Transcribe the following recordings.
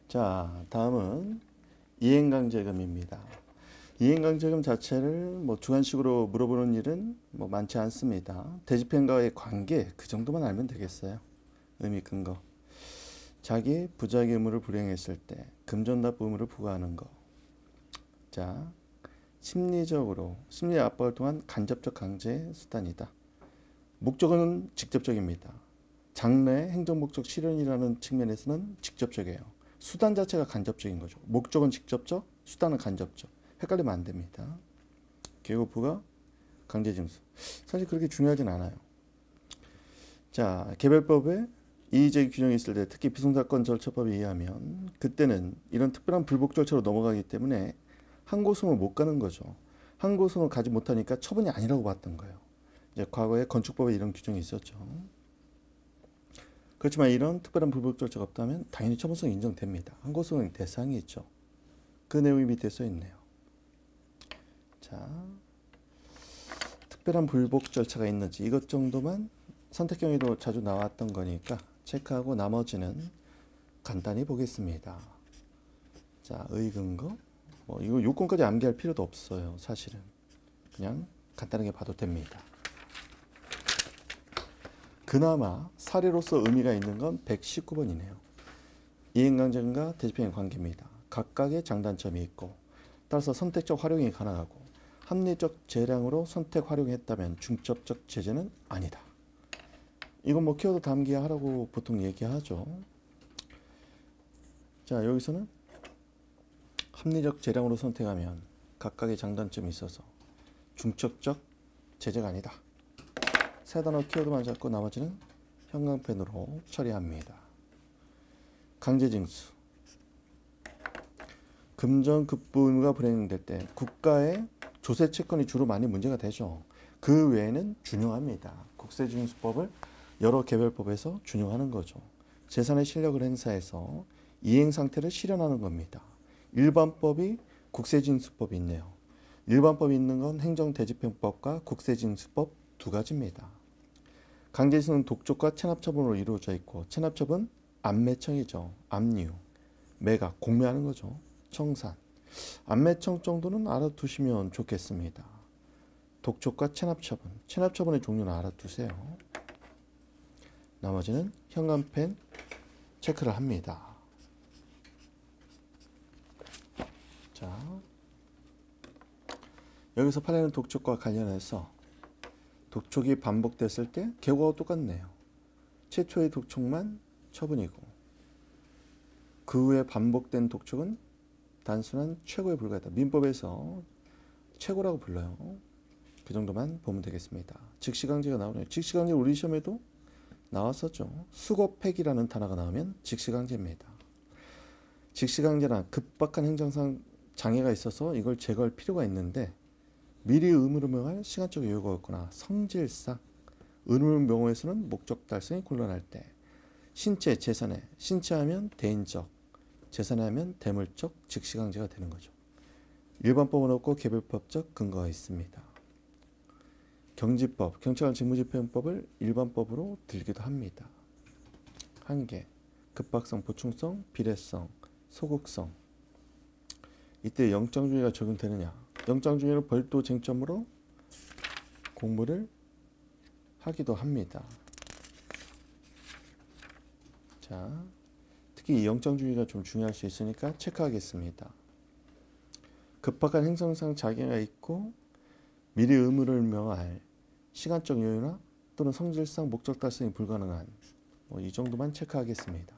자, 다음은 이행강제금입니다. 이행강제금 자체를 주관식으로 물어보는 일은 많지 않습니다. 대집행과의 관계 그 정도만 알면 되겠어요. 의미 근거. 자기 부자의 의무를 불이행했을 때 금전납부 의무를 부과하는 거. 자, 심리적으로 심리 압박을 통한 간접적 강제 수단이다. 목적은 직접적입니다. 장래의 행정 목적 실현이라는 측면에서는 직접적이에요. 수단 자체가 간접적인 거죠. 목적은 직접적, 수단은 간접적. 헷갈리면 안 됩니다. 계급부가 강제징수. 사실 그렇게 중요하진 않아요. 자, 개별법에 이의제기 규정이 있을 때, 특히 비송사건 절차법에 의하면 그때는 이런 특별한 불복 절차로 넘어가기 때문에 항고소송을 못 가는 거죠. 항고소송을 가지 못하니까 처분이 아니라고 봤던 거예요. 이제 과거에 건축법에 이런 규정이 있었죠. 그렇지만 이런 특별한 불복 절차가 없다면 당연히 처분성이 인정됩니다. 항고소송의 대상이 있죠. 그 내용이 밑에 써 있네요. 자, 특별한 불복 절차가 있는지 이것 정도만 선택 경위도 자주 나왔던 거니까 체크하고 나머지는 간단히 보겠습니다. 자, 의근거. 이거 요건까지 암기할 필요도 없어요. 사실은 그냥 간단하게 봐도 됩니다. 그나마 사례로서 의미가 있는 건 119번이네요. 이행강제금과 대집행의 관계입니다. 각각의 장단점이 있고 따라서 선택적 활용이 가능하고 합리적 재량으로 선택 활용했다면 중첩적 제재는 아니다. 이건 키워드 담기 하라고 보통 얘기하죠. 자, 여기서는 합리적 재량으로 선택하면 각각의 장단점이 있어서 중첩적 제재가 아니다. 세 단어 키워드만 잡고 나머지는 형광펜으로 처리합니다. 강제징수. 금전급부 의무가 불이행될 때 국가의 조세 채권이 주로 많이 문제가 되죠. 그 외에는 준용합니다. 국세징수법을 여러 개별법에서 준용하는 거죠. 재산의 실력을 행사해서 이행 상태를 실현하는 겁니다. 일반법이 국세징수법이 있네요. 일반법이 있는 건 행정대집행법과 국세징수법 두 가지입니다. 강제징수는 독촉과 체납처분으로 이루어져 있고 체납처분 안매청이죠. 압류, 매각, 공매하는 거죠. 청산. 안매청 정도는 알아두시면 좋겠습니다. 독촉과 체납처분. 체납처분의 종류는 알아두세요. 나머지는 형광펜 체크를 합니다. 자, 여기서 판례는 독촉과 관련해서 독촉이 반복됐을 때 계고와 똑같네요. 최초의 독촉만 처분이고 그 후에 반복된 독촉은 단순한 최고에 불과하다. 민법에서 최고라고 불러요. 그 정도만 보면 되겠습니다. 즉시강제가 나오네요. 즉시강제 우리 시험에도 나왔었죠. 수거폐기라는 단어가 나오면 즉시강제입니다. 즉시강제란 급박한 행정상 장애가 있어서 이걸 제거할 필요가 있는데 미리 의무를 명할 시간적 여유가 없거나 성질상 의무를 명호에서는 목적 달성이 곤란할 때 신체, 재산에 신체하면 대인적, 재산에 하면 대물적 즉시강제가 되는 거죠. 일반법은 없고 개별법적 근거가 있습니다. 경지법, 경찰관 직무집행법을 일반법으로 들기도 합니다. 한계, 급박성, 보충성, 비례성, 소극성. 이때 영장주의가 적용되느냐? 영장주의는 별도 쟁점으로 공부를 하기도 합니다. 자, 특히 이 영장주의가 좀 중요할 수 있으니까 체크하겠습니다. 급박한 행정상 장애가 있고 미리 의무를 명할 시간적 여유나 또는 성질상 목적 달성이 불가능한 이 정도만 체크하겠습니다.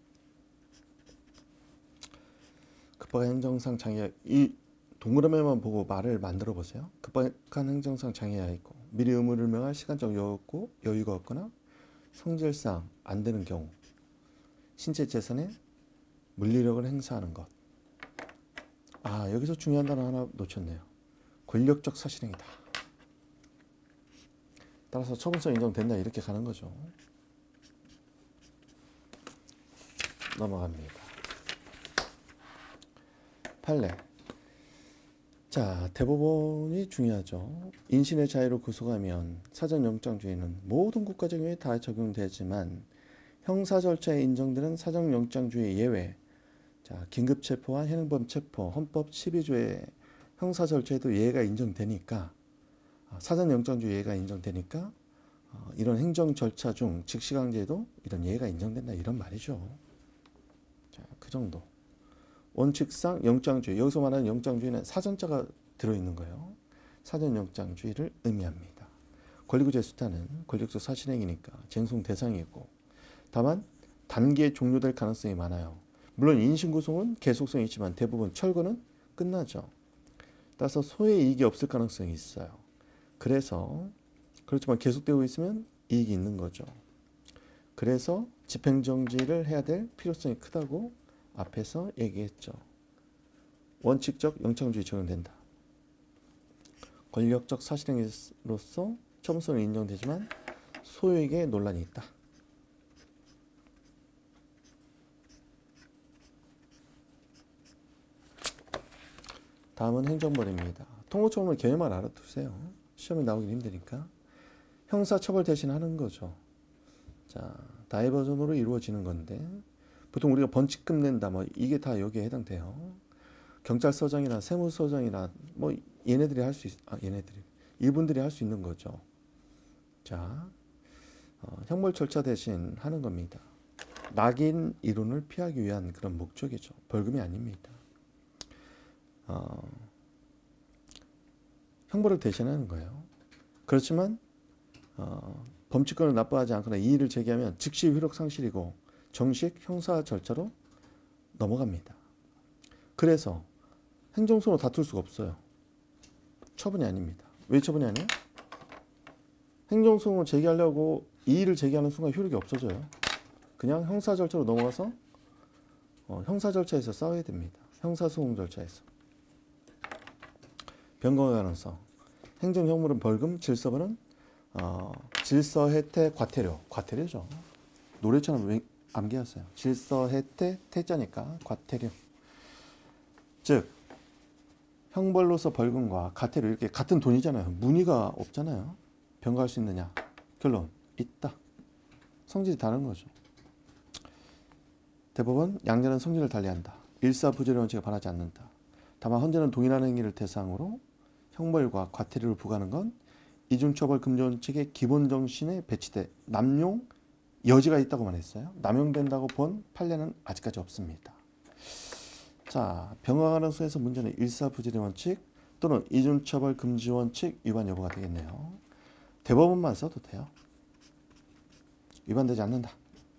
급박한 행정상 장애, 이 동그라미만 보고 말을 만들어 보세요. 급박한 행정상 장애가 있고 미리 의무를 명할 시간적 여유가 없거나 성질상 안 되는 경우 신체 재산에 물리력을 행사하는 것. 아, 여기서 중요한 단어 하나 놓쳤네요. 권력적 사실행위다. 따라서 처분성 인정된다 이렇게 가는 거죠. 넘어갑니다. 판례. 자, 대법원이 중요하죠. 인신의 자유를 구속하면 사전영장주의는 모든 국가적용에 다 적용되지만 형사 절차에 인정되는 사전영장주의 예외. 자, 긴급체포와 현행범체포 헌법 12조의 형사절차에도 예외가 인정되니까 사전영장주 예외가 인정되니까 이런 행정절차 중 직시강제에도 이런 예외가 인정된다 이런 말이죠. 자, 그 정도. 원칙상 영장주의, 여기서 말하는 영장주의는 사전자가 들어있는 거예요. 사전영장주의를 의미합니다. 권리구제 수단은 권력적 사실행위니까 쟁송 대상이고 다만 단기에 종료될 가능성이 많아요. 물론 인신구속은 계속성이 있지만 대부분 철거는 끝나죠. 따라서 소의 이익이 없을 가능성이 있어요. 그래서 그렇지만 계속되고 있으면 이익이 있는 거죠. 그래서 집행정지를 해야 될 필요성이 크다고 앞에서 얘기했죠. 원칙적 영장주의 적용된다. 권력적 사실행위로서 처분성은 인정되지만 소유에게 논란이 있다. 다음은 행정벌입니다. 통고처분은 개념만 알아두세요. 시험에 나오긴 힘드니까. 형사처벌 대신 하는 거죠. 자, 다이버전으로 이루어지는 건데 보통 우리가 번칙금 낸다 뭐 이게 다 여기에 해당돼요. 경찰서장이나 세무서장이나 뭐 얘네들이 할 수 이분들이 할 수 있는 거죠. 자, 형벌 절차 대신 하는 겁니다. 낙인 이론을 피하기 위한 그런 목적이죠. 벌금이 아닙니다. 형벌을 대신하는 거예요. 그렇지만 범칙권을 납부하지 않거나 이의를 제기하면 즉시 효력 상실이고 정식 형사 절차로 넘어갑니다. 그래서 행정소로 다툴 수가 없어요. 처분이 아닙니다. 왜 처분이 아니에요? 행정소송을 제기하려고 이의를 제기하는 순간 효력이 없어져요. 그냥 형사 절차로 넘어가서 형사 절차에서 싸워야 됩니다. 형사소송 절차에서. 변경의 가능성. 행정형물은 벌금, 질서벌은 질서, 혜택, 과태료. 과태료죠. 노래처럼 암기하세요. 질서, 혜택, 태자니까 과태료. 즉 형벌로서 벌금과 과태료 이렇게 같은 돈이잖아요. 문의가 없잖아요. 변경할 수 있느냐? 결론 있다. 성질이 다른 거죠. 대법원 양자는 성질을 달리한다. 일사부재의 원칙에 반하지 않는다. 다만 헌재는 동일한 행위를 대상으로 형벌과 과태료를 부과하는 건 이중처벌 금지 원칙의 기본 정신에 배치돼 남용 여지가 있다고만 했어요. 남용된다고 본 판례는 아직까지 없습니다. 자, 병화 가능성에서 문제는 일사부재의 원칙 또는 이중처벌 금지 원칙 위반 여부가 되겠네요. 대법원만 써도 돼요. 위반되지 않는다.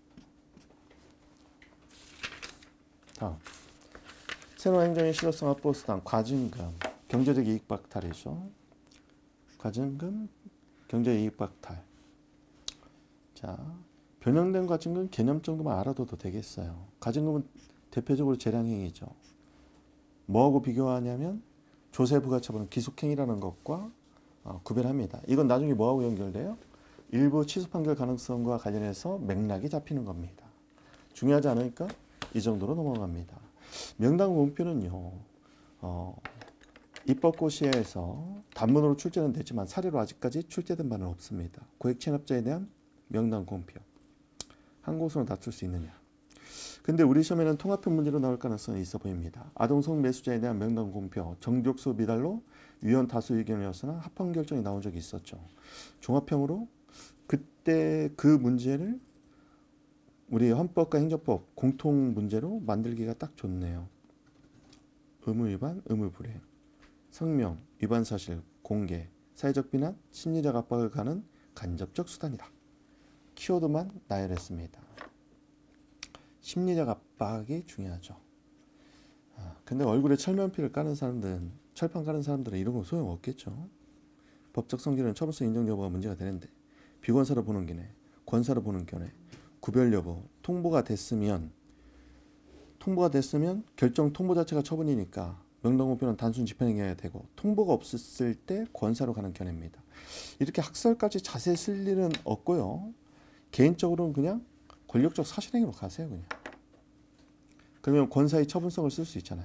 다음, 새로운 행정의 실효성 확보 수단 과징금, 경제적 이익 박탈이죠. 과징금, 경제 이익 박탈. 자, 변형된 과징금 개념 정도만 알아둬도 되겠어요. 과징금은 대표적으로 재량행위죠. 뭐하고 비교하냐면 조세부가처분 기속행위라는 것과 구별합니다. 이건 나중에 뭐하고 연결돼요? 일부 취소 판결 가능성과 관련해서 맥락이 잡히는 겁니다. 중요하지 않으니까 이 정도로 넘어갑니다. 명당 공표는요. 입법고시에서 단문으로 출제는 됐지만 사례로 아직까지 출제된 바는 없습니다. 고액 체납자에 대한 명당 공표. 한 곳으로 다툴 수 있느냐. 근데 우리 시험에는 통합형 문제로 나올 가능성이 있어 보입니다. 아동성 매수자에 대한 명당 공표, 정족수 미달로 위원 다수 의견이었으나 합헌 결정이 나온 적이 있었죠. 종합형으로 그때 그 문제를 우리 헌법과 행정법 공통 문제로 만들기가 딱 좋네요. 의무 위반, 의무 불이행, 성명, 위반 사실, 공개, 사회적 비난, 심리적 압박을 가는 간접적 수단이다. 키워드만 나열했습니다. 심리적 압박이 중요하죠. 근데 얼굴에 철면피를 까는 사람들은, 철판 까는 사람들은 이런 거 소용없겠죠. 법적 성질은 처벌성 인정 여부가 문제가 되는데 비권사로 보는 견해, 권사로 보는 견해, 구별 여부, 통보가 됐으면 결정 통보 자체가 처분이니까 명당공표는 단순 집행행위가 되고 통보가 없었을 때 권사로 가는 견해입니다. 이렇게 학설까지 자세히 쓸 일은 없고요. 개인적으로는 그냥 권력적 사실행위로 가세요. 그냥. 그러면 권사의 처분성을 쓸 수 있잖아요.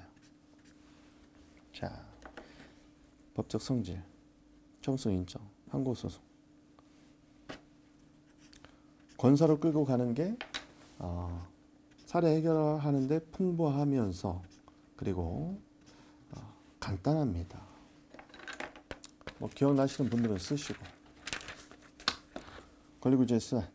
자, 법적 성질, 처분성 인정, 항고소송. 권사로 끌고 가는 게 사례 해결하는데 풍부하면서 그리고 간단합니다. 뭐 기억나시는 분들은 쓰시고. 권리구제수단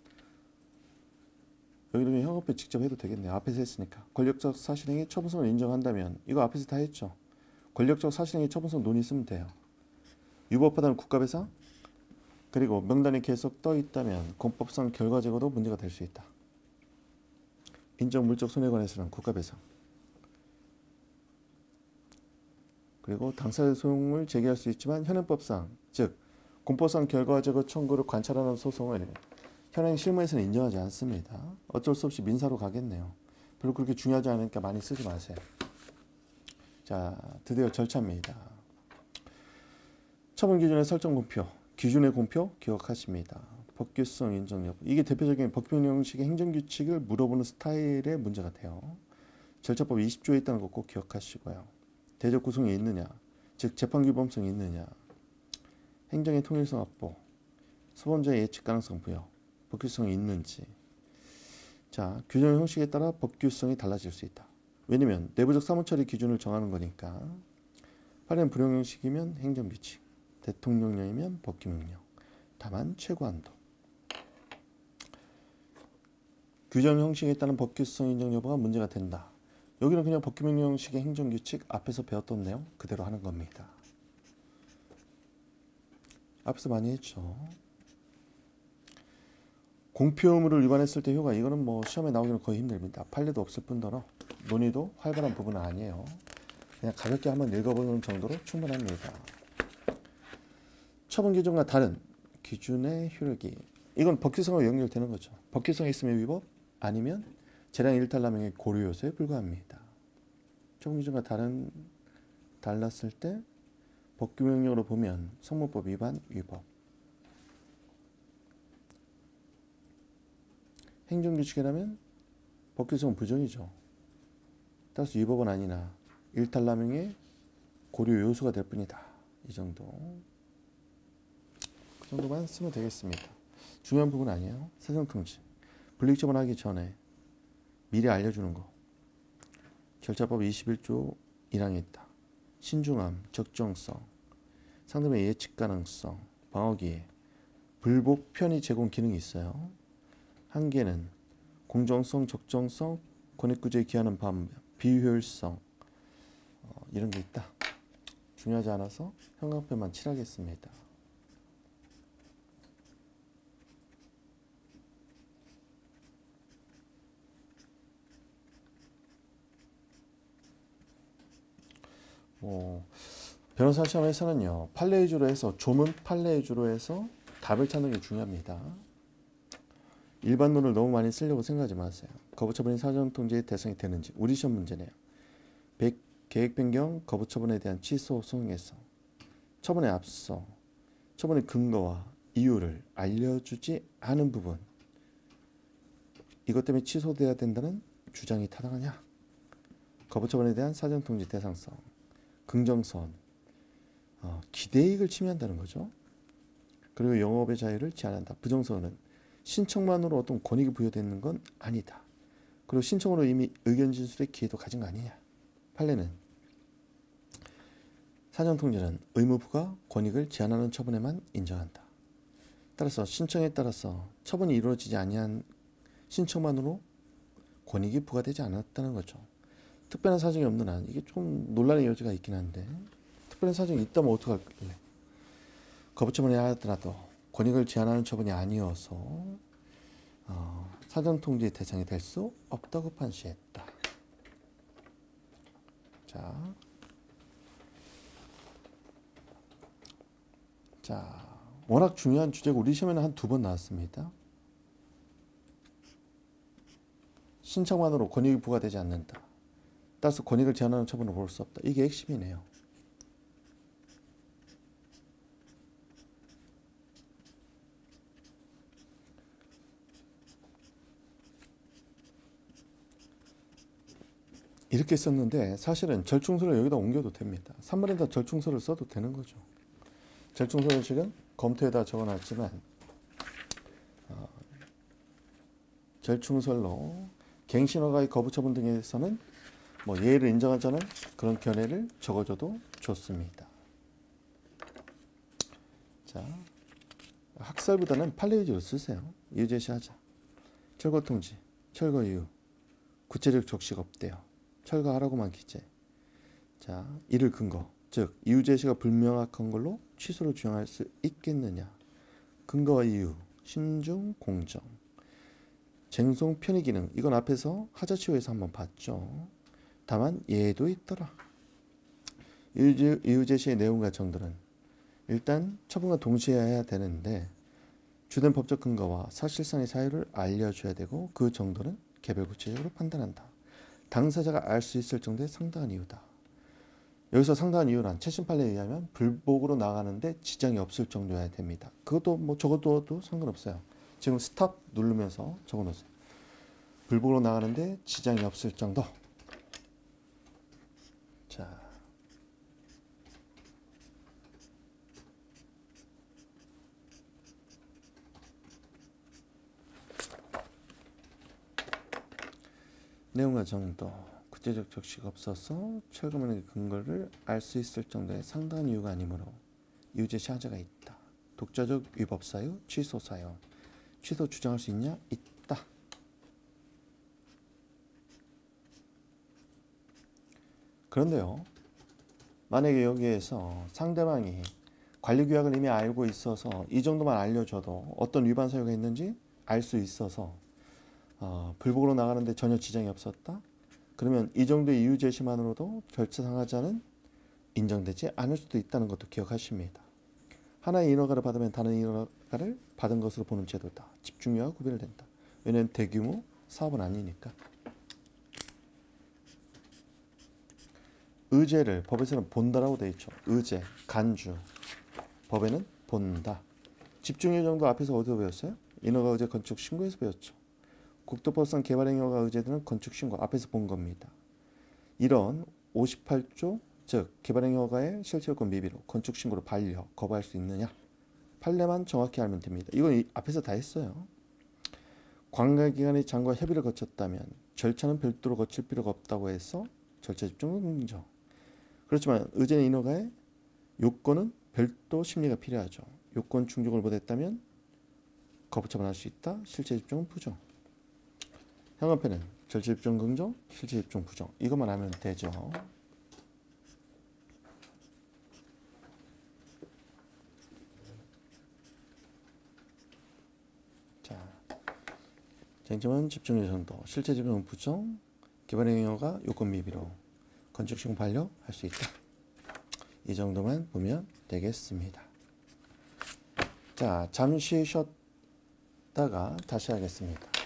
여기는 형업비 직접 해도 되겠네요. 앞에서 했으니까. 권력적 사실행위 처분성을 인정한다면 이거 앞에서 다 했죠. 권력적 사실행위 처분성 논의 쓰면 돼요. 유법하다는 국가배상 그리고 명단이 계속 떠 있다면 공법상 결과 제거도 문제가 될 수 있다. 인정 물적 손해관에서는 국가배상 그리고 당사자 소송을 제기할 수 있지만 현행법상 즉 공법상 결과 제거 청구를 관찰하는 소송을 현행 실무에서는 인정하지 않습니다. 어쩔 수 없이 민사로 가겠네요. 별로 그렇게 중요하지 않으니까 많이 쓰지 마세요. 자, 드디어 절차입니다. 처분 기준의 설정 공표, 기준의 공표 기억하십니다. 법규성 인정 여부. 이게 대표적인 법규명 형식의 행정규칙을 물어보는 스타일의 문제가 돼요. 절차법 20조에 있다는 거 꼭 기억하시고요. 대적 구성이 있느냐, 즉 재판규범성이 있느냐, 행정의 통일성 확보, 소범자의 예측 가능성 부여, 법규성이 있는지. 자, 규정 형식에 따라 법규성이 달라질 수 있다. 왜냐면 내부적 사무처리 기준을 정하는 거니까. 판례는 불용 형식이면 행정규칙, 대통령령이면 법규명령. 다만 최고한도. 규정 형식에 따른 법규성 인정 여부가 문제가 된다. 여기는 그냥 법규명령 형식의 행정규칙 앞에서 배웠던 내용 그대로 하는 겁니다. 앞에서 많이 했죠. 공표 의무를 위반했을 때 효과 이거는 뭐 시험에 나오기는 거의 힘듭니다. 판례도 없을 뿐더러 논의도 활발한 부분은 아니에요. 그냥 가볍게 한번 읽어보는 정도로 충분합니다. 처분 기준과 다른 기준의 효력이 이건 법규성과 연결되는 거죠. 법규성이 있으면 위법 아니면 재량 일탈남용의 고려 요소에 불과합니다. 처분 기준과 달랐을 때 법규명령으로 보면 성문법 위반 위법. 행정규칙이라면 법규성은 부정이죠. 따라서 위법은 아니나 일탈남용의 고려 요소가 될 뿐이다. 이 정도. 그 정도만 쓰면 되겠습니다. 중요한 부분 아니에요. 사정통지. 불이익처분하기 전에 미리 알려주는 거. 절차법 21조 1항에 있다. 신중함, 적정성, 상대방의 예측 가능성, 방어기회, 불복 편의 제공 기능이 있어요. 한계는 공정성, 적정성, 권익구제에 기하는 방법, 비효율성 이런 게 있다. 중요하지 않아서 형광펜만 칠하겠습니다. 변호사 시험에서는요. 판례 위주로 해서 조문 판례 위주로 해서 답을 찾는 게 중요합니다. 일반론을 너무 많이 쓰려고 생각하지 마세요. 거부처분이 사전통지의 대상이 되는지 우리 시험 문제네요. 계획 변경 거부처분에 대한 취소 소송에서 처분에 앞서 처분의 근거와 이유를 알려주지 않은 부분 이것 때문에 취소돼야 된다는 주장이 타당하냐? 거부처분에 대한 사전통지 대상성 긍정선 기대이익을 침해한다는 거죠. 그리고 영업의 자유를 제한한다. 부정선은 신청만으로 어떤 권익이 부여되는 건 아니다. 그리고 신청으로 이미 의견 진술의 기회도 가진 거 아니냐. 판례는 사전통지는 의무부가 권익을 제한하는 처분에만 인정한다. 따라서 신청에 따라서 처분이 이루어지지 아니한 신청만으로 권익이 부과되지 않았다는 거죠. 특별한 사정이 없는 한 이게 좀 논란의 여지가 있긴 한데 특별한 사정이 있다면 어떡할래? 거부처분을 하더라도 권익을 제한하는 처분이 아니어서 사전통지의 대상이 될 수 없다고 판시했다. 자, 워낙 중요한 주제고 우리 시험에는 한 2번 나왔습니다. 신청만으로 권익이 부과되지 않는다. 따라서 권익을 제한하는 처분을 볼 수 없다. 이게 핵심이네요. 이렇게 썼는데 사실은 절충서를 여기다 옮겨도 됩니다. 3번에다 절충서를 써도 되는 거죠. 절충서를 지금 검토에다 적어놨지만 절충설로 갱신허가의 거부 처분 등에서는 뭐 예의를 인정하지 않은 그런 견해를 적어줘도 좋습니다. 자, 학설보다는 판례 위주로 쓰세요. 이유 제시하자. 철거 통지, 철거 이유, 구체적 적시가 없대요. 철거하라고만 기재. 자, 이를 근거, 즉 이유 제시가 불명확한 걸로 취소를 주장할 수 있겠느냐. 근거와 이유, 신중, 공정. 쟁송 편의 기능, 이건 앞에서 하자치호에서 한번 봤죠. 다만 예도 있더라. 이유 제시의 내용과 정도는 일단 처분과 동시에 해야 되는데 주된 법적 근거와 사실상의 사유를 알려줘야 되고 그 정도는 개별 구체적으로 판단한다. 당사자가 알 수 있을 정도의 상당한 이유다. 여기서 상당한 이유란 최신 판례에 의하면 불복으로 나가는데 지장이 없을 정도여야 됩니다. 그것도 뭐 적어둬도 상관없어요. 지금 스탑 누르면서 적어놓으세요. 불복으로 나가는데 지장이 없을 정도. 자, 내용과 정도, 구체적 적시가 없어서 철거문의 근거를 알 수 있을 정도의 상당한 이유가 아니므로 이유 제시 하자가 있다. 독자적 위법 사유, 취소 사유. 취소 주장할 수 있냐? 있다. 그런데요, 만약에 여기에서 상대방이 관리규약을 이미 알고 있어서 이 정도만 알려줘도 어떤 위반 사유가 있는지 알 수 있어서 불복으로 나가는데 전혀 지장이 없었다? 그러면 이 정도의 이유 제시만으로도 절차상하자는 인정되지 않을 수도 있다는 것도 기억하십니다. 하나의 인허가를 받으면 다른 인허가를 받은 것으로 보는 제도다. 집중유예와 구별된다. 왜냐하면 대규모 사업은 아니니까. 의제를 법에서는 본다라고 되어 있죠. 의제, 간주. 법에는 본다. 집중유예 정도 앞에서 어디서 배웠어요? 인허가 의제 건축 신고에서 배웠죠. 국토법상 개발행위허가 의제들은 건축신고 앞에서 본 겁니다. 이런 58조 즉 개발행위허가의 실체요건 미비로 건축신고를 반려, 거부할 수 있느냐? 판례만 정확히 알면 됩니다. 이건 앞에서 다 했어요. 관계기관의 장과 협의를 거쳤다면 절차는 별도로 거칠 필요가 없다고 해서 절차 집중은 긍정. 그렇지만 의제 인허가의 요건은 별도 심리가 필요하죠. 요건 충족을 못했다면 거부 처분할 수 있다. 실체 집중은 부정. 형광펜은 절차 집중 긍정, 실체 집중 부정. 이것만 하면 되죠. 자, 쟁점은 집중의 정도, 실체 집중 부정, 개발행위허가 요건 미비로 건축신고 반려할 수 있다. 이 정도만 보면 되겠습니다. 자, 잠시 쉬었다가 다시 하겠습니다.